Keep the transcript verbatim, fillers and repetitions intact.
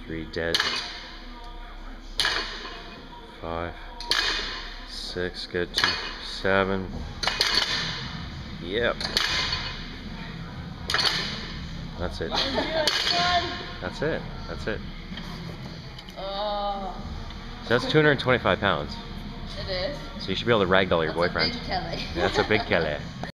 three, dead. Five, six, good. Two, seven. Yep. That's it. That's it. That's it. Oh. So that's two hundred twenty-five pounds. It is. So you should be able to ragdoll your That's boyfriend. a big Kelly. Yeah, that's a big Kelly.